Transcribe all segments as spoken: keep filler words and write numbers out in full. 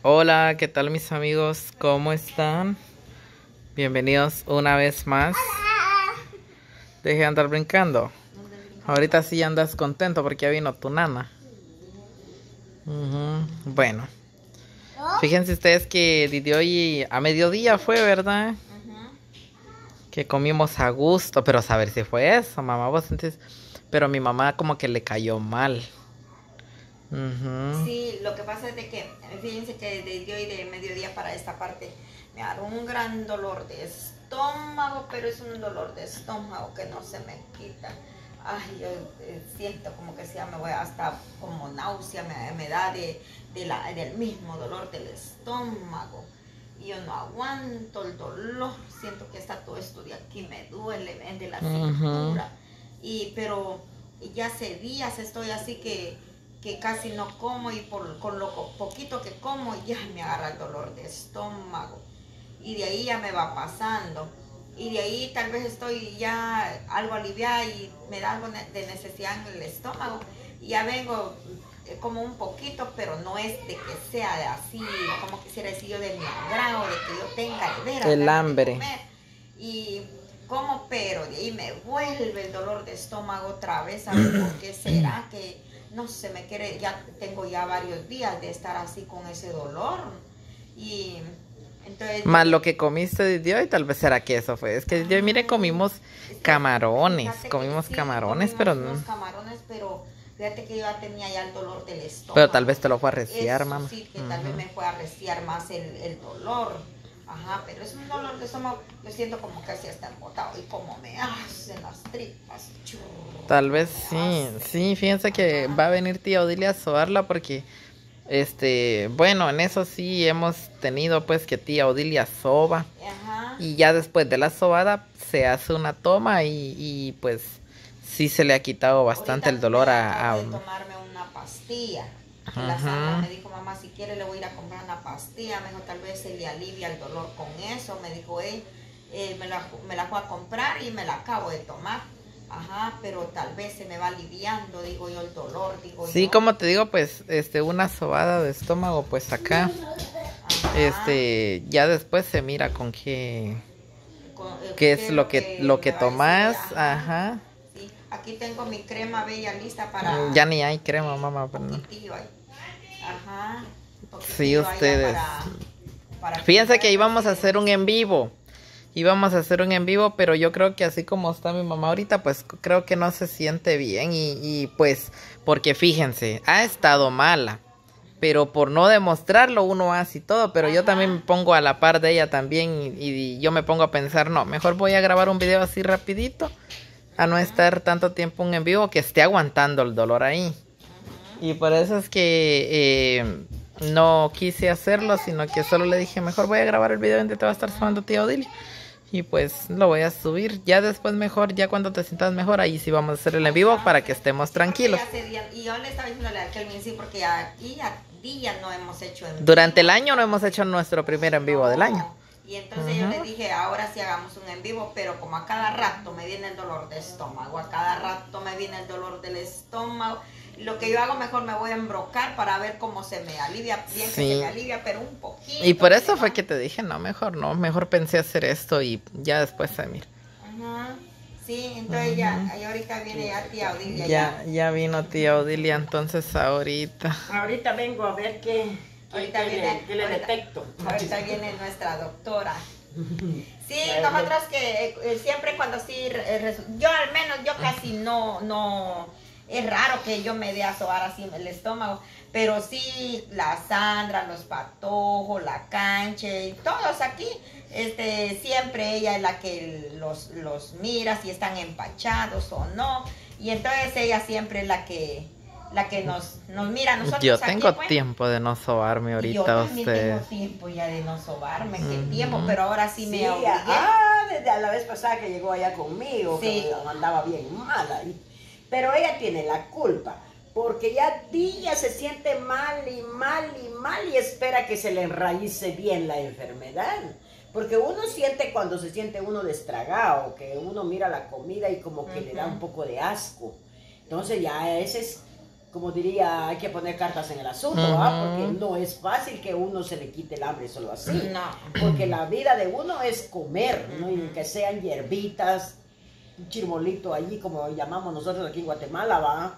Hola, ¿qué tal mis amigos? ¿Cómo están? Bienvenidos una vez más. Deje de andar brincando. Ahorita sí andas contento porque ya vino tu nana. Uh-huh. Bueno, fíjense ustedes que desde hoy a mediodía fue, ¿verdad? Uh-huh. Que comimos a gusto, pero a saber si fue eso, mamá. Vos entonces, pero a mi mamá como que le cayó mal. Uh-huh. Sí, lo que pasa es de que, fíjense que desde hoy de mediodía para esta parte me agarró un gran dolor de estómago, pero es un dolor de estómago que no se me quita. Ay, yo eh, siento como que ya me voy hasta como náusea, me, me da de, de la, del mismo dolor del estómago. Y yo no aguanto el dolor, siento que está todo esto de aquí, me duele, de la cintura. Uh-huh. Y, pero ya hace días estoy así que... que casi no como y por, con lo poquito que como ya me agarra el dolor de estómago y de ahí ya me va pasando y de ahí tal vez estoy ya algo aliviada y me da algo de necesidad en el estómago y ya vengo como un poquito, pero no es de que sea de así como quisiera decir yo de mi agrado, de que yo tenga de veras el hambre y como, pero de ahí me vuelve el dolor de estómago otra vez. ¿Sabes por qué será? Que no se me quiere, ya tengo ya varios días de estar así con ese dolor. Y entonces... Más lo que comiste desde hoy, tal vez será que eso fue. Es que desde hoy, mire, comimos camarones, comimos sí, camarones, comimos pero... unos camarones, pero fíjate que yo ya tenía ya el dolor del estómago. Pero tal vez te lo fue a arreciar, eso, mamá. Sí, que uh-huh. tal vez me fue a arreciar más el, el dolor. Ajá, pero es un dolor de estómago, me siento como que así está embotado y como me hacen las tripas. Churr, Tal vez sí, hace. sí, fíjense que Ajá. va a venir tía Odilia a sobarla porque, este, bueno, en eso sí hemos tenido pues que tía Odilia soba. Ajá. Y ya después de la sobada se hace una toma y, y pues sí se le ha quitado bastante Ahorita el dolor me a... a... de tomarme una pastilla. Y la Sandra me dijo, mamá, si quiere le voy a ir a comprar una pastilla. Me dijo, tal vez se le alivia el dolor con eso. Me dijo, él, eh, me, la, me la voy a comprar y me la acabo de tomar. Ajá, pero tal vez se me va aliviando, digo yo, el dolor, digo sí, yo. como te digo, pues, este, una sobada de estómago, pues acá, Ajá. este, ya después se mira con qué, con, eh, qué es lo que, que lo que tomas, decir, ajá. ajá. Sí, aquí tengo mi crema bella lista para... Ya ni hay crema, mamá. Un poquitillo ahí. Ajá. Sí, ustedes. Para, para Fíjense que íbamos a hacer un en vivo. Íbamos a hacer un en vivo, pero yo creo que así como está mi mamá ahorita, pues creo que no se siente bien. Y, y pues, porque fíjense, ha estado mala. Pero por no demostrarlo uno hace todo. Pero Ajá. yo también me pongo a la par de ella también. Y, y yo me pongo a pensar, no, mejor voy a grabar un video así rapidito. A no estar tanto tiempo en vivo que esté aguantando el dolor ahí. Y por eso es que eh, no quise hacerlo, sino que solo le dije, mejor voy a grabar el video donde te va a estar sonando tía Odilia. Y pues lo voy a subir. Ya después mejor, ya cuando te sientas mejor, ahí sí vamos a hacer el en vivo para que estemos tranquilos. Y yo le estaba diciéndole a Kelvin, sí, porque aquí a día no hemos hecho en vivo. Durante el año no hemos hecho nuestro primer en vivo no. del año. Y entonces uh-huh. yo le dije, ahora sí hagamos un en vivo, pero como a cada rato me viene el dolor de estómago, a cada rato me viene el dolor del estómago. Lo que yo hago, mejor me voy a embrocar para ver cómo se me alivia, bien sí. que se me alivia, pero un poquito. Y por eso fue va. que te dije, no, mejor no, mejor pensé hacer esto y ya después se mira. Ajá. Sí, entonces uh-huh. ya, y ahorita viene ya tía Odilia. Ya, ya, ya vino tía Odilia, entonces ahorita. Ahorita vengo a ver qué, ahorita qué, viene, qué le ahorita, detecto. Ahorita viene nuestra doctora. Sí, nosotros que eh, siempre cuando sí, eh, yo al menos yo casi no, no, es raro que yo me dé a sobar así el estómago, pero sí la Sandra, los Patojos, la Canche, todos aquí, este, siempre ella es la que los, los mira si están empachados o no, y entonces ella siempre es la que... la que nos, nos mira a nosotros. Yo tengo aquí, pues, tiempo de no sobarme ahorita. Yo también usted. tengo tiempo ya de no sobarme, qué uh-huh. tiempo, pero ahora sí, sí me obligué. Ah, desde la vez pasada que llegó allá conmigo, sí. que andaba bien mala. Pero ella tiene la culpa, porque ya día se siente mal y mal y mal y espera que se le enraíce bien la enfermedad. Porque uno siente cuando se siente uno destragado, que uno mira la comida y como que uh-huh. le da un poco de asco. Entonces ya ese es como diría, hay que poner cartas en el asunto, uh-huh. ¿ah? Porque no es fácil que uno se le quite el hambre solo así. No. Porque la vida de uno es comer, ¿no? Y que sean hierbitas, un chirmolito allí, como llamamos nosotros aquí en Guatemala, ¿va?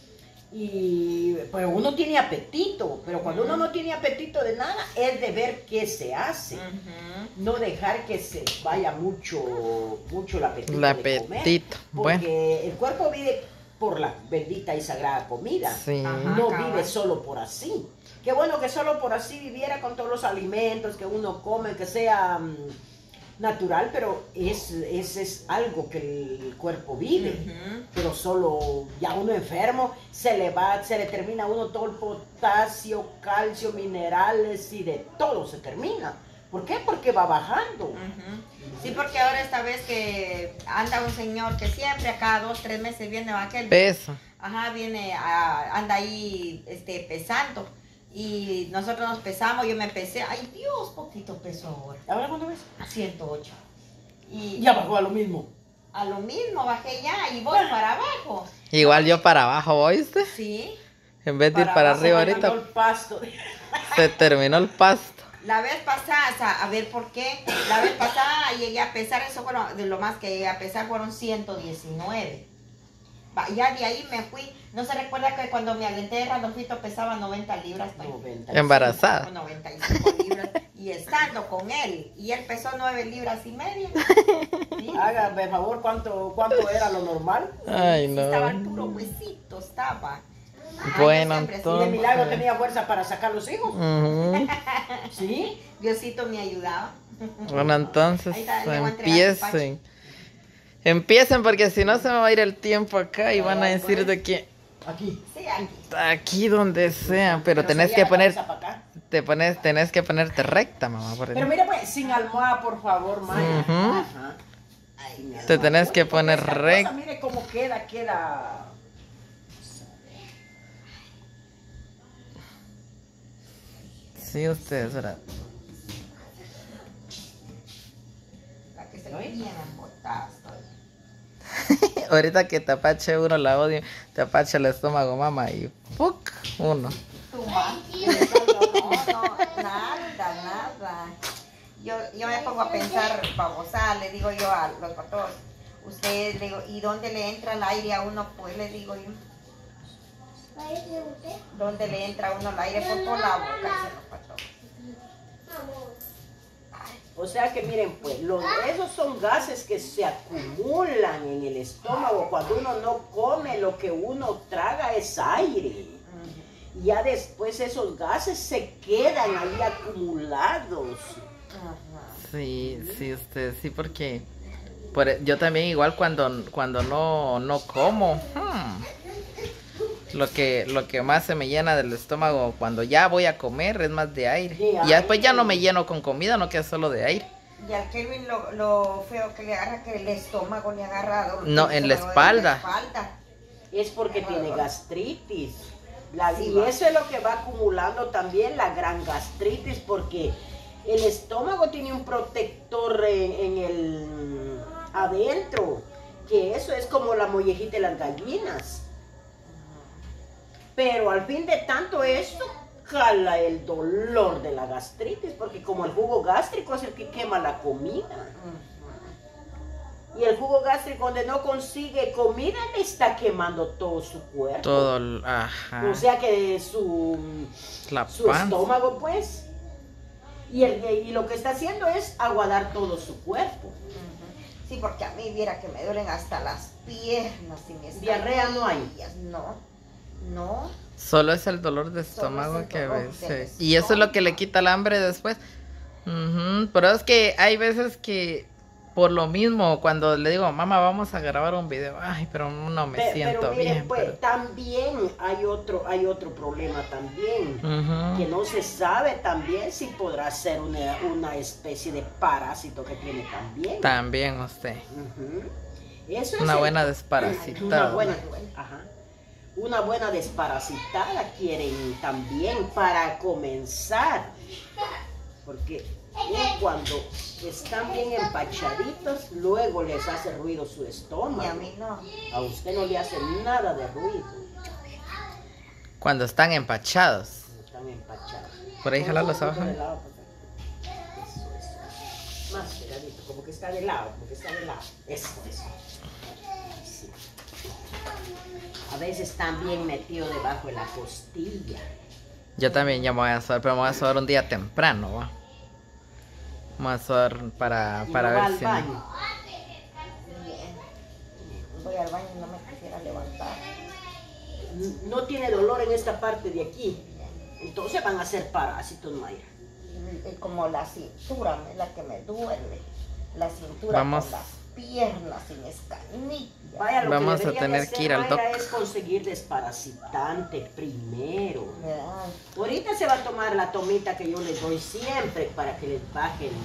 Y pues uno tiene apetito, pero cuando uh-huh. uno no tiene apetito de nada, es de ver qué se hace. Uh-huh. No dejar que se vaya mucho, mucho el apetito. El apetito, comer, porque bueno. el cuerpo vive por la bendita y sagrada comida. Sí. Ajá, no cabal. Vive solo por así. Qué bueno que solo por así viviera con todos los alimentos que uno come, que sea um, natural, pero es, es, es algo que el cuerpo vive. Uh-huh. Pero solo ya uno enfermo, se le va, se le termina a uno todo el potasio, calcio, minerales y de todo se termina. ¿Por qué? Porque va bajando. Uh-huh. Sí, porque ahora esta vez que anda un señor que siempre a cada dos, tres meses viene aquel. Pesa. Ajá, viene, a, anda ahí este, pesando. Y nosotros nos pesamos, yo me pesé. Ay, Dios, poquito peso ahora. ¿Ahora cuánto ves? A ciento ocho. Y ya bajó a lo mismo. A lo mismo, bajé ya y voy para abajo. Igual yo para abajo, ¿oíste? Sí. En vez de para ir para arriba ahorita. El pasto. Se terminó el pasto. La vez pasada, a ver por qué, la vez pasada llegué a pesar, eso bueno, de lo más que llegué a pesar fueron ciento diecinueve. Ya de ahí me fui, no se recuerda que cuando me alenté de Randolfito pesaba noventa libras. noventa y cinco, embarazada. noventa y cinco libras. Y estando con él, y él pesó nueve libras y media. ¿Sí? Hágame favor, ¿cuánto, cuánto era lo normal? Ay, no. Estaba al puro huesito, estaba. Bueno, Ay, entonces... ¿Y de milagro tenía fuerza para sacar los hijos? Uh-huh. ¿Sí? Diosito me ayudaba. Bueno, entonces está, empiecen. Empiecen porque si no se me va a ir el tiempo acá y van a decir pues, de que... Aquí. Sí, aquí. Aquí donde sea, pero, pero tenés que poner... Te pones, tenés que ponerte recta, mamá. Por pero mira pues, sin almohada, por favor, Maya. Uh-huh. Ajá. Ay, te tenés que poner recta. Mire cómo queda, queda... Sí, ustedes, ¿verdad? La que se ve bien embotada estoy. Ahorita que te apache uno la odio, te apache el estómago, mamá, y ¡puc! Uno. ¿Tú, ma? No, no, nada, nada. Yo, yo me pongo a pensar, babosa, le digo yo a los patos, ustedes, le digo, ¿y dónde le entra el aire a uno? Pues le digo yo. ¿Dónde le entra a uno el aire? Por, por la boca, dicen los patos. O sea que miren pues, los, esos son gases que se acumulan en el estómago. Cuando uno no come, lo que uno traga es aire. Y ya después esos gases se quedan ahí acumulados. Sí, sí, usted, sí, porque por, yo también igual cuando, cuando no, no como, hmm, lo que, lo que más se me llena del estómago cuando ya voy a comer es más de aire. De y aire. Después ya no me lleno con comida, no queda solo de aire. Y al Kevin lo, lo feo que le agarra, que el estómago le agarra. No, en la espalda. En la espalda. Es porque tiene gastritis. La, sí, y va. Eso es lo que va acumulando también la gran gastritis, porque el estómago tiene un protector en, en el adentro, que eso es como la mollejita de las gallinas. Pero al fin de tanto esto, jala el dolor de la gastritis, porque como el jugo gástrico es el que quema la comida. Y el jugo gástrico donde no consigue comida le está quemando todo su cuerpo. Todo, el, ajá. O sea que su, la su estómago pues, y, el, y lo que está haciendo es aguadar todo su cuerpo. Sí, porque a mí viera que me duelen hasta las piernas. Y me diarrea no hay. No. No. Solo es el dolor de estómago que ves. Y eso es lo que le quita el hambre después. Uh-huh. Pero es que hay veces que por lo mismo cuando le digo, mamá, vamos a grabar un video, ay, pero no me pero, siento pero miren, bien. Pues, pero... también hay otro, hay otro problema también, uh-huh. que no se sabe también si podrá ser una, una especie de parásito que tiene también. También usted. Uh-huh. Eso es una el, buena desparasitada. Una buena, ajá. Una buena desparasitada quieren también para comenzar, porque cuando están bien empachaditos, luego les hace ruido su estómago. Y a mí no. A usted no le hace nada de ruido. Cuando están empachados. Cuando están empachados. Por ahí jalar los abajo. Eso, eso. Más pegadito, como que está de lado, como que está de lado. Eso, eso. Sí. A veces están bien metidos debajo de la costilla. Yo también ya me voy a sobar, pero me voy a sobar un día temprano, ¿va? Vamos a sobar para, para no ver va al si... baño. Bien. Voy al baño y no me quisiera levantar. No tiene dolor en esta parte de aquí. Entonces van a ser parásitos, Mayra. Y como la cintura es la que me duele. La cintura Vamos. con las piernas sin escanilla. Vaya, lo Vamos que a debería tener de hacer, que ir al Mayra, doc. es conseguir desparasitante primero. ¿Verdad? Ahorita se va a tomar la tomita que yo les doy siempre para que les baje el...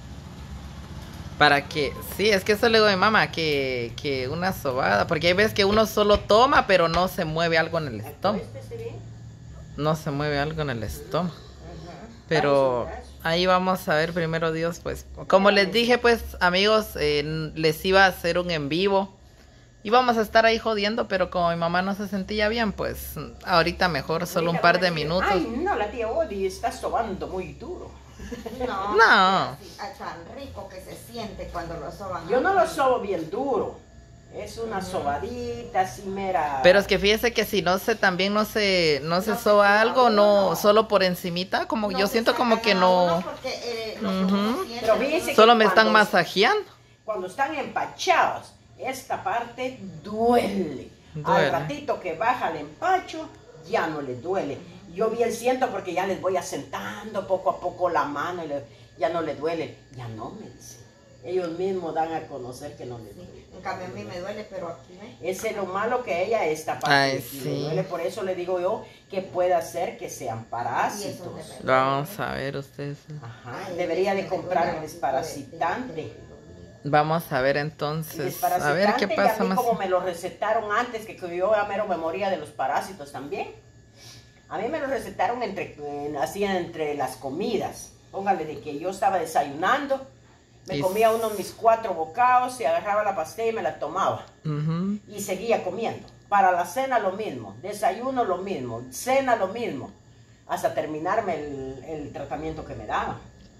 Para que... Sí, es que eso le digo a mi mamá, que, que una sobada. Porque hay veces que uno solo toma, pero no se mueve algo en el estómago. Acuéstese bien. No se mueve algo en el estómago. Ujú. Pero ahí vamos a ver primero Dios, pues. Como les dije, pues, amigos, eh, les iba a hacer un en vivo. Íbamos a estar ahí jodiendo, pero como mi mamá no se sentía bien, pues, ahorita mejor solo un Mira, par de van a decir, minutos. Ay, no, la tía Odi está sobando muy duro. No. No. Así, ay, tan rico que se siente cuando lo soban. Yo no lo sobo bien duro. Es una sobadita así mera. Pero es que fíjese que si no se, también no se, no se No se soba soba algo, no, uno. solo por encimita, como No yo se siento como sacan que a no, uno porque, eh, lo que uno Ujú. siente, Pero fíjese solo que me están cuando- masajeando. Cuando están empachados, esta parte duele. Duele. Al ratito que baja el empacho, ya no les duele. Yo bien siento porque ya les voy asentando poco a poco la mano y le- ya no les duele. Ya no, me dicen. Ellos mismos dan a conocer que no les duele. Sí, en cambio a mí me duele, pero aquí ve. Ese es lo malo que ella, esta parte Ay, de aquí le sí. duele. Por eso le digo yo que puede hacer que sean Y eso parásitos. de verdad. Vamos a ver ustedes. Ajá, Ay, debería de me comprar duele el así, desparasitante. de- de- de- Vamos a ver El entonces, a desparasitante, ver qué y pasa a mí más. como me lo recetaron antes, que que yo a mero me moría de los parásitos también. A mí me lo recetaron entre, eh, así entre las comidas. Póngale de que yo estaba desayunando, me Y- comía uno de mis cuatro bocados y agarraba la pastilla y me la tomaba. Ujú. Y seguía comiendo. Para la cena lo mismo, desayuno lo mismo, cena lo mismo, hasta terminarme el, el tratamiento que me daban.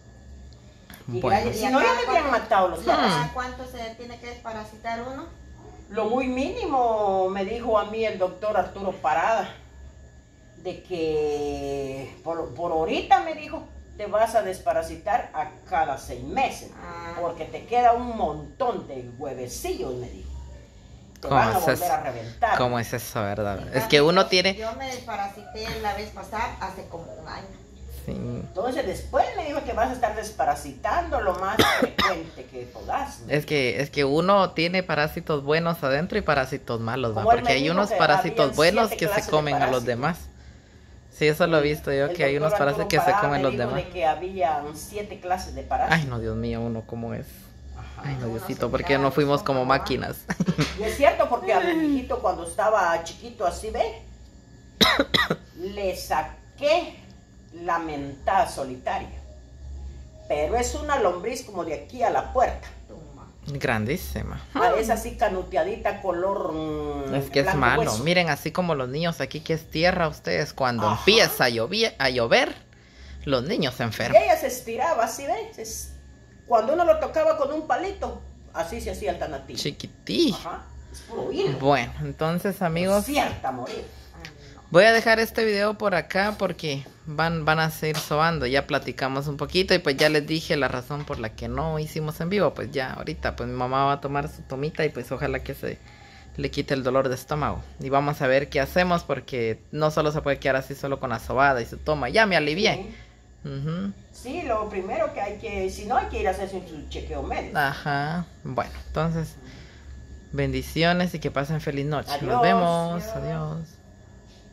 Y Bueno. gracias- si no, ya me habían matado los parásitos. ¿Cada cuánto se tiene que desparasitar uno? Lo muy mínimo me dijo a mí el doctor Arturo Parada, de que por, por ahorita me dijo, te vas a desparasitar a cada seis meses, Ah. porque te queda un montón de huevecillos, me dijo. Te ¿Cómo van a es volver eso? a reventar. ¿Cómo es eso, verdad? En Es cambio, que uno yo- tiene... Yo me desparasité la vez pasada hace como un año. Sí. Entonces después me dijo que vas a estar desparasitando lo más frecuente que puedas. Es que, es que uno tiene parásitos buenos adentro y parásitos malos, ¿va? Como él Porque me hay dijo unos que parásitos habían buenos siete que se clases de comen a los parásitos. demás. Sí, eso lo he visto yo, El que hay doctor unos parásitos Arturo que se Parada comen me los dijo demás. de que había siete clases de parásitos. Ay, no, Dios mío, uno cómo es. Ajá. Ay, no, Uno Diosito, se porque queda no fuimos como estómago, ¿va? máquinas. Y es cierto porque a mi hijito cuando estaba chiquito así, ¿ve? Le saqué la mentada solitaria. Pero es una lombriz como de aquí a la puerta. Toma. Grandísima. Ah, es así canuteadita, color mm, Es que es blanco malo. hueso. Miren, así como los niños aquí que es tierra, ustedes cuando Ajá. empieza a llover, a llover, los niños se Y enferman. ella se estiraba así, ¿ves? Es- Cuando uno lo tocaba con un palito, así se hacía el tanatillo. Chiquití. Ajá. Es puro hilo. Bueno, entonces amigos, Cierta morir. Ay, no. voy a dejar este video por acá porque van, van a seguir sobando. Ya platicamos un poquito y pues ya les dije la razón por la que no hicimos en vivo. Pues ya ahorita pues mi mamá va a tomar su tomita y pues ojalá que se le quite el dolor de estómago. Y vamos a ver qué hacemos porque no solo se puede quedar así solo con la sobada y su toma. Ya me alivié. Sí. Ujú. Sí, lo primero que hay que, si no hay que ir a hacerse un chequeo médico. Ajá. Bueno, entonces bendiciones y que pasen feliz noche. Nos Adiós. vemos. Adiós. Adiós.